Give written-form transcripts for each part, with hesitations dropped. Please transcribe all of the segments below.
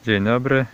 Dzień dobry.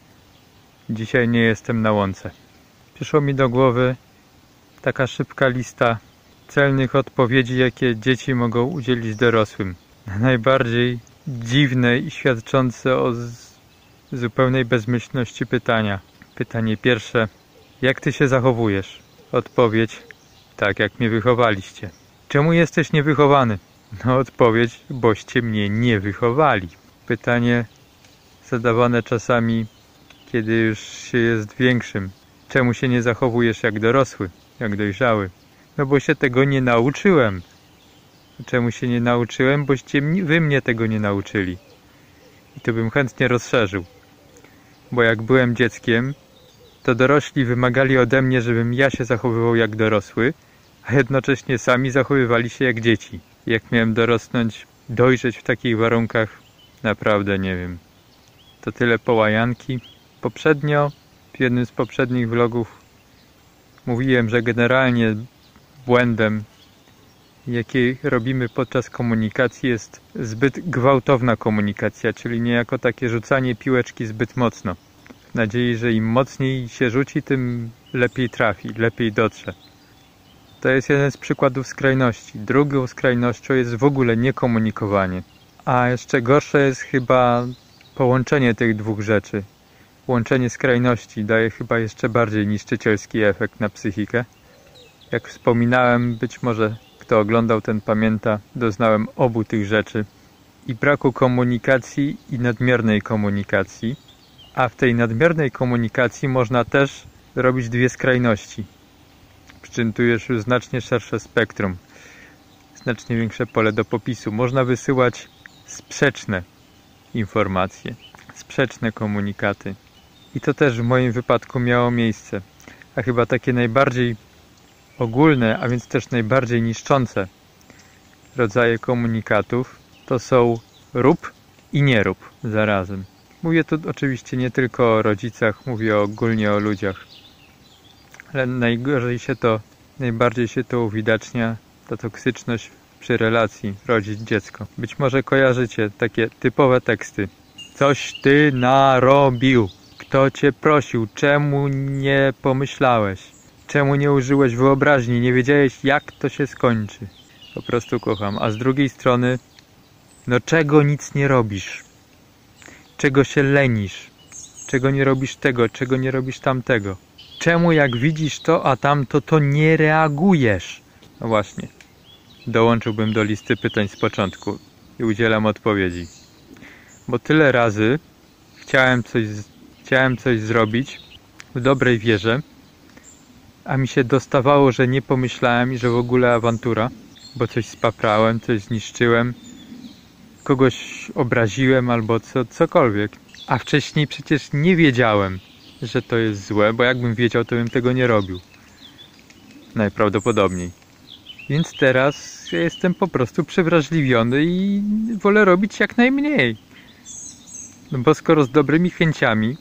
Dzisiaj nie jestem na łące. Przyszło mi do głowy taka szybka lista celnych odpowiedzi, jakie dzieci mogą udzielić dorosłym. Najbardziej dziwne i świadczące o zupełnej bezmyślności pytania. Pytanie pierwsze. Jak ty się zachowujesz? Odpowiedź. Tak jak mnie wychowaliście. Czemu jesteś niewychowany? No odpowiedź. Boście mnie nie wychowali. Pytanie zadawane czasami, kiedy już się jest większym. Czemu się nie zachowujesz jak dorosły, jak dojrzały? No bo się tego nie nauczyłem. Czemu się nie nauczyłem? Boście wy mnie tego nie nauczyli. I to bym chętnie rozszerzył. Bo jak byłem dzieckiem, to dorośli wymagali ode mnie, żebym ja się zachowywał jak dorosły, a jednocześnie sami zachowywali się jak dzieci. Jak miałem dorosnąć, dojrzeć w takich warunkach, naprawdę nie wiem. To tyle połajanki. Poprzednio, w jednym z poprzednich vlogów mówiłem, że generalnie błędem, jaki robimy podczas komunikacji, jest zbyt gwałtowna komunikacja, czyli niejako takie rzucanie piłeczki zbyt mocno. W nadziei, że im mocniej się rzuci, tym lepiej trafi, lepiej dotrze. To jest jeden z przykładów skrajności. Drugą skrajnością jest w ogóle niekomunikowanie. A jeszcze gorsze jest chyba połączenie tych dwóch rzeczy. Łączenie skrajności daje chyba jeszcze bardziej niszczycielski efekt na psychikę. Jak wspominałem, być może kto oglądał, ten pamięta, doznałem obu tych rzeczy. I braku komunikacji, i nadmiernej komunikacji. A w tej nadmiernej komunikacji można też robić dwie skrajności. Przy czym tu jest już znacznie szersze spektrum. Znacznie większe pole do popisu. Można wysyłać sprzeczne informacje, sprzeczne komunikaty. I to też w moim wypadku miało miejsce. A chyba takie najbardziej ogólne, a więc też najbardziej niszczące rodzaje komunikatów to są rób i nie rób zarazem. Mówię tu oczywiście nie tylko o rodzicach, mówię ogólnie o ludziach. Ale najbardziej się to uwidacznia, ta toksyczność przy relacji rodzic-dziecko. Być może kojarzycie takie typowe teksty. Coś ty narobił. Kto cię prosił? Czemu nie pomyślałeś? Czemu nie użyłeś wyobraźni? Nie wiedziałeś, jak to się skończy. Po prostu kocham. A z drugiej strony, no czego nic nie robisz? Czego się lenisz? Czego nie robisz tego? Czego nie robisz tamtego? Czemu jak widzisz to, a tamto, to nie reagujesz? No właśnie. Dołączyłbym do listy pytań z początku i udzielam odpowiedzi. Bo tyle razy chciałem coś zrobić w dobrej wierze, a mi się dostawało, że nie pomyślałem i że w ogóle awantura, bo coś spaprałem, coś zniszczyłem, kogoś obraziłem albo cokolwiek. A wcześniej przecież nie wiedziałem, że to jest złe, bo jakbym wiedział, to bym tego nie robił. Najprawdopodobniej. Więc teraz ja jestem po prostu przewrażliwiony i wolę robić jak najmniej. No bo skoro z dobrymi chęciami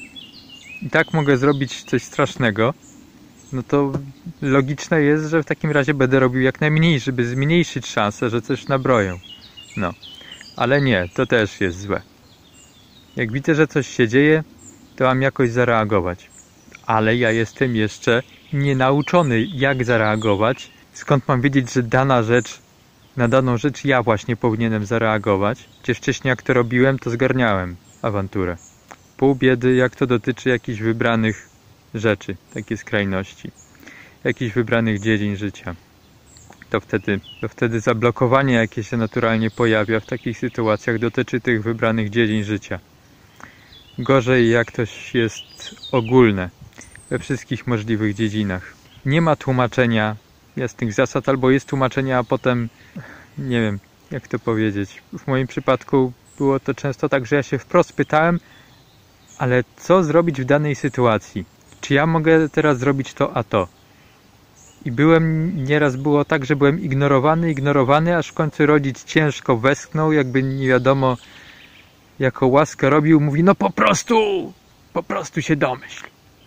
i tak mogę zrobić coś strasznego, no to logiczne jest, że w takim razie będę robił jak najmniej, żeby zmniejszyć szansę, że coś nabroję. No, ale nie, to też jest złe. Jak widzę, że coś się dzieje, to mam jakoś zareagować. Ale ja jestem jeszcze nienauczony, jak zareagować. Skąd mam wiedzieć, że na daną rzecz ja właśnie powinienem zareagować? Przecież wcześniej jak to robiłem, to zgarniałem awanturę. Pół biedy, jak to dotyczy jakichś wybranych rzeczy, takie skrajności, jakichś wybranych dziedzin życia. To wtedy zablokowanie, jakie się naturalnie pojawia w takich sytuacjach, dotyczy tych wybranych dziedzin życia. Gorzej, jak to jest ogólne we wszystkich możliwych dziedzinach. Nie ma tłumaczenia jasnych zasad, albo jest tłumaczenie, a potem nie wiem, jak to powiedzieć. W moim przypadku było to często tak, że ja się wprost pytałem, ale co zrobić w danej sytuacji? Czy ja mogę teraz zrobić to, a to? I nieraz było tak, że byłem ignorowany, aż w końcu rodzic ciężko westchnął, jakby nie wiadomo jaką łaskę robił, mówi, no po prostu się domyśl.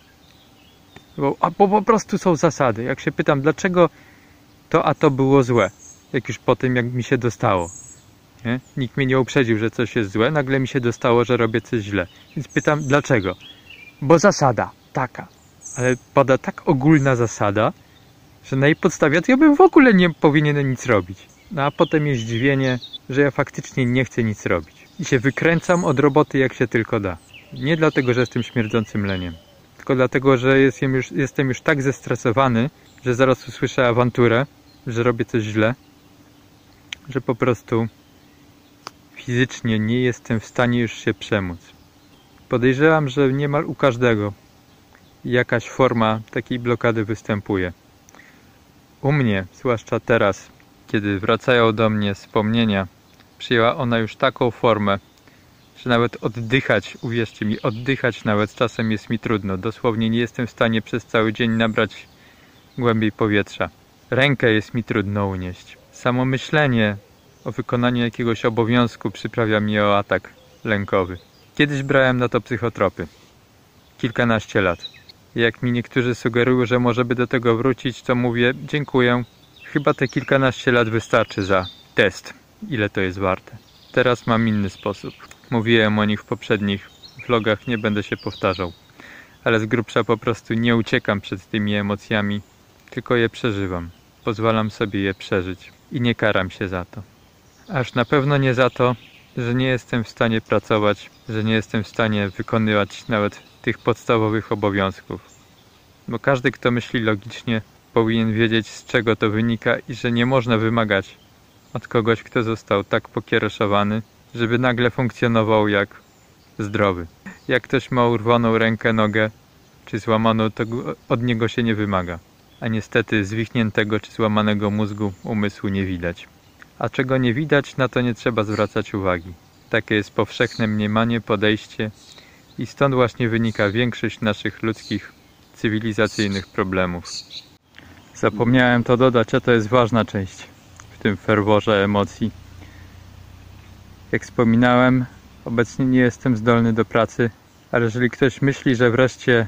Bo po prostu są zasady. Jak się pytam, dlaczego to, a to było złe, jak już po tym, jak mi się dostało. Nie? Nikt mnie nie uprzedził, że coś jest złe, nagle mi się dostało, że robię coś źle. Więc pytam, dlaczego? Bo zasada taka. Ale pada tak ogólna zasada, że na jej podstawie to ja bym w ogóle nie powinienem nic robić. No a potem jest zdziwienie, że ja faktycznie nie chcę nic robić. I się wykręcam od roboty jak się tylko da. Nie dlatego, że jestem śmierdzącym leniem. Tylko dlatego, że jestem już tak zestresowany, że zaraz usłyszę awanturę, że robię coś źle, że po prostu fizycznie nie jestem w stanie już się przemóc. Podejrzewam, że niemal u każdego jakaś forma takiej blokady występuje. U mnie, zwłaszcza teraz, kiedy wracają do mnie wspomnienia, przyjęła ona już taką formę, że nawet oddychać, uwierzcie mi, oddychać nawet czasem jest mi trudno. Dosłownie nie jestem w stanie przez cały dzień nabrać głębiej powietrza. Rękę jest mi trudno unieść. Samo myślenie o wykonaniu jakiegoś obowiązku przyprawia mnie o atak lękowy. Kiedyś brałem na to psychotropy. Kilkanaście lat. Jak mi niektórzy sugerują, że może by do tego wrócić, to mówię, dziękuję. Chyba te kilkanaście lat wystarczy za test. Ile to jest warte. Teraz mam inny sposób. Mówiłem o nich w poprzednich vlogach, nie będę się powtarzał. Ale z grubsza po prostu nie uciekam przed tymi emocjami, tylko je przeżywam. Pozwalam sobie je przeżyć i nie karam się za to. Aż na pewno nie za to, że nie jestem w stanie pracować, że nie jestem w stanie wykonywać nawet tych podstawowych obowiązków. Bo każdy, kto myśli logicznie, powinien wiedzieć, z czego to wynika i że nie można wymagać od kogoś, kto został tak pokiereszowany, żeby nagle funkcjonował jak zdrowy. Jak ktoś ma urwaną rękę, nogę czy złamaną, to od niego się nie wymaga. A niestety zwichniętego czy złamanego mózgu umysłu nie widać. A czego nie widać, na to nie trzeba zwracać uwagi. Takie jest powszechne mniemanie, podejście i stąd właśnie wynika większość naszych ludzkich, cywilizacyjnych problemów. Zapomniałem to dodać, a to jest ważna część w tym ferworze emocji. Jak wspominałem, obecnie nie jestem zdolny do pracy, ale jeżeli ktoś myśli, że wreszcie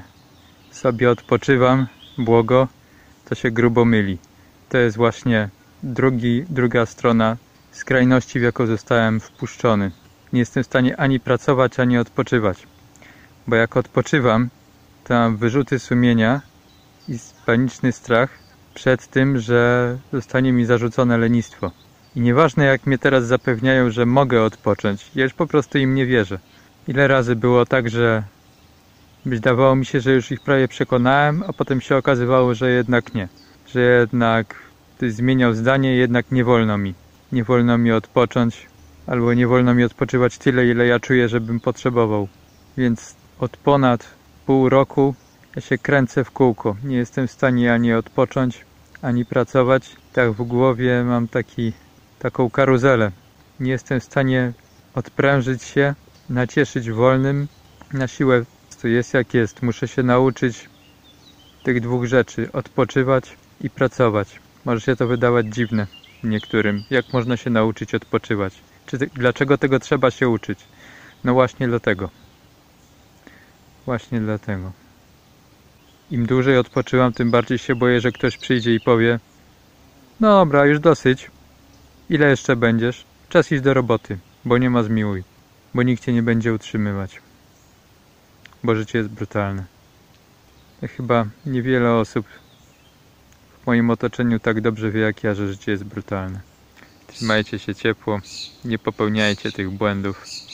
sobie odpoczywam, to się grubo myli. To jest właśnie druga strona skrajności, w jaką zostałem wpuszczony. Nie jestem w stanie ani pracować, ani odpoczywać. Bo jak odpoczywam, to mam wyrzuty sumienia i paniczny strach przed tym, że zostanie mi zarzucone lenistwo. I nieważne jak mnie teraz zapewniają, że mogę odpocząć, ja już po prostu im nie wierzę. Ile razy było tak, że wydawało mi się, że już ich prawie przekonałem, a potem się okazywało, że jednak nie. Że jednak ktoś zmieniał zdanie, jednak nie wolno mi. Nie wolno mi odpocząć, albo nie wolno mi odpoczywać tyle, ile ja czuję, żebym potrzebował. Więc od ponad pół roku ja się kręcę w kółko. Nie jestem w stanie ani odpocząć, ani pracować. Tak w głowie mam taką karuzelę. Nie jestem w stanie odprężyć się, nacieszyć wolnym. Na siłę to jest jak jest. Muszę się nauczyć tych dwóch rzeczy. Odpoczywać i pracować. Może się to wydawać dziwne niektórym. Jak można się nauczyć odpoczywać? Dlaczego tego trzeba się uczyć? No właśnie dlatego. Właśnie dlatego. Im dłużej odpoczywam, tym bardziej się boję, że ktoś przyjdzie i powie: no dobra, już dosyć. Ile jeszcze będziesz? Czas iść do roboty, bo nie ma zmiłuj. Bo nikt cię nie będzie utrzymywać. Bo życie jest brutalne. Chyba niewiele osób w moim otoczeniu tak dobrze wie jak ja, że życie jest brutalne. Trzymajcie się ciepło, nie popełniajcie tych błędów.